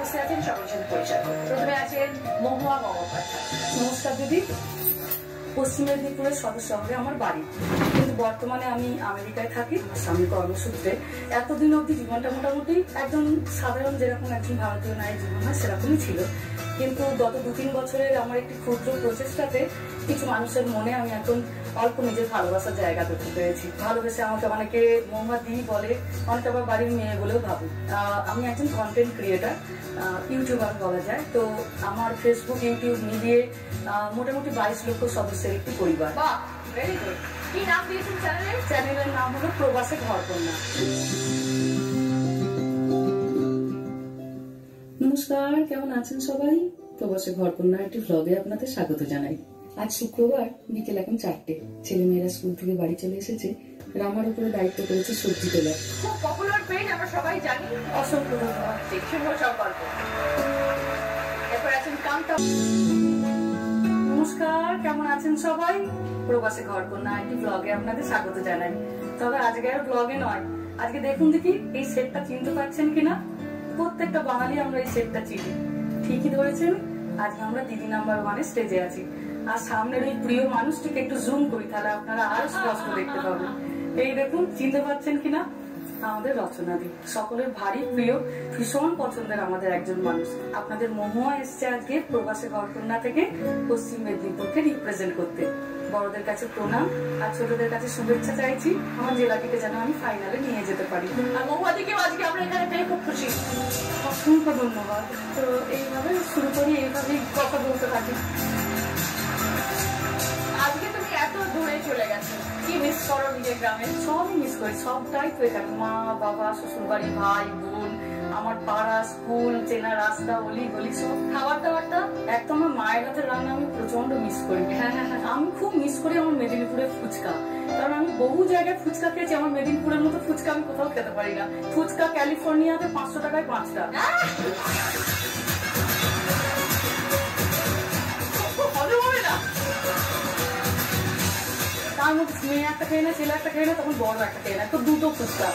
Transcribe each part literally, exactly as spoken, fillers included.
উপস্থিত আছেন সকলের সাথে পরিচয়। প্রথমে আছেন মহুয়া গঙ্গোপাধ্যায়। নমস্কার দিদি। পশ্চিম মেদিনীপুরের সদর শহরে আমার বাড়ি, কিন্তু বর্তমানে আমি আমেরিকায় থাকি স্বামী কর্মসূত্রে। এতদিন অবধি জীবনটা মোটামুটি একজন সাধারণ যেরকম একজন ভারতীয় নারীর জীবন হয় সেরকমই ছিল, কিন্তু গত দু তিন বছরের আমার একটি ক্ষুদ্র প্রচেষ্টাতে কিছু মানুষের মনে আমি এখন অল্প নিজের ভালোবাসার জায়গা করতে পেরেছি। ভালোবেসে আমাকে অনেকে মহুয়া দি বলে, অনেকে আবার বাড়ির মেয়ে বলেও ভাবি। আমি একজন কন্টেন্ট ক্রিয়েটার, ইউটিউবার বলা যায়। তো আমার ফেসবুক ইউটিউব মিলিয়ে মোটামুটি বাইশ লক্ষ সদস্যের একটি পরিবার। বাহ, ভেরি গুড। কি নাম দিয়েছেন চ্যানেলের? চ্যানেলের নাম হলো প্রবাসে ঘরকন্যা। নমস্কার, কেমন আছেন সবাই? প্রবাসে ঘরকন্যা একটি ভ্লগে আপনাদের স্বাগত জানাই। আজ শুক্রবার, বিকেল এখন চারটে। ছেলে মেয়েরা স্কুল থেকে বাড়ি চলে এসেছে। রামার উপরে দায়িত্ব করেছে সবজি তোলা। খুব পপুলার পেজ, আমরা সবাই জানি। অসংখ্য ধন্যবাদ। শুভ সংকল্প। এরপর আছেন কান্তা। নমস্কার, কেমন আছেন সবাই? প্রবাসে ঘরকন্যা একটি ব্লগে আপনাদের স্বাগত জানাই। তবে আজকে আর ব্লগে নয়, আজকে দেখুন দেখি এই সেটটা চিনতে পারছেন কিনা। প্রত্যেকটা বাঙালি আমরা এই সেটটা চিনি। ঠিকই ধরেছেন, আজকে আমরা দিদি নাম্বার ওয়ানে স্টেজে আছি। আর সামনের ওই প্রিয় মানুষটিকে একটু জুম করি, তাহলে আপনারা আরো স্পষ্ট দেখতে পাবেন। এই দেখুন, চিনতে পারছেন কিনা? আমাদের রচনা দি, সকলের ভারী প্রিয়, ভীষণ পছন্দের আমাদের একজন মানুষ। আপনাদের মহুয়া এসছে আজকে প্রবাসে ঘরকন্যা থেকে পশ্চিম মেদিনীপুরকে রিপ্রেজেন্ট করতে। বড়দের কাছে প্রণাম আর ছোটদের কাছে শুভেচ্ছা চাইছি, আমার জেলাটিকে যেন আমি ফাইনালে নিয়ে যেতে পারি। আর মহুয়াদিকেও আজকে আমরা এখানে পেয়ে খুব খুশি। অসংখ্য ধন্যবাদ। তো এইভাবে শুরু করি, এইভাবেই কথা বলতে থাকি। আজকে তুমি এত দূরে চলে গেছো, কি মিস করো নিজের গ্রামে? সবই মিস করি, সবটাই তো এখানে। মা বাবা, শ্বশুর বাড়ি, ভাই বোন, আমার পাড়া, স্কুল, চেনা রাস্তা, অলি গলি, সব। খাবার দাবারটা একদম আমার মায়ের হাতের রান্না আমি প্রচন্ড মিস করি। হ্যাঁ হ্যাঁ হ্যাঁ, আমি খুব মিস করি আমার মেদিনীপুরের ফুচকা। কারণ আমি বহু জায়গায় ফুচকা খেয়েছি, আমার মেদিনীপুরের মতো ফুচকা আমি কোথাও খেতে পারি না। ফুচকা ক্যালিফোর্নিয়াতে পাঁচশো টাকায় পাঁচটা। তার মধ্যে মেয়ে একটা খেয়ে না, ছেলে একটা খেয়ে না, তখন বড় একটা খেয়ে না, তো দুটো ফুচকা।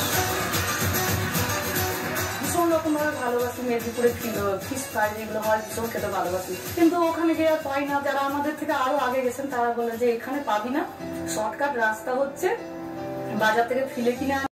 ভীষণ রকম ভাবে ভালোবাসি মেদিনীপুরে ফিশ ফ্রাই যেগুলো হয়, ভীষণ খেতে ভালোবাসি। কিন্তু ওখানে গিয়ে আর পাই না। যারা আমাদের থেকে আরো আগে গেছেন তারা বলে যে এখানে পাবি না, শর্টকাট রাস্তা হচ্ছে বাজার থেকে ফিলে কিনে